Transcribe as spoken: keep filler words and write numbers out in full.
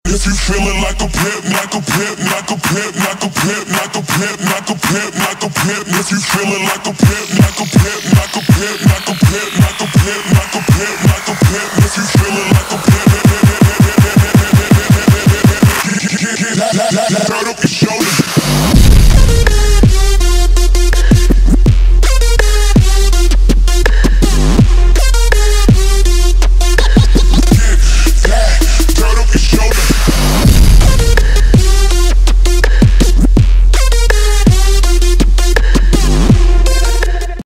If you feeling like a pimp, like a pimp, like a pimp, like a pimp, like a pimp, like a pimp, like a pimp. If you feeling like a pimp, like a pimp, like a pimp, like a pimp, like a pimp, like a pimp, like a pimp. If you feeling like a pimp, turn up your shoulders.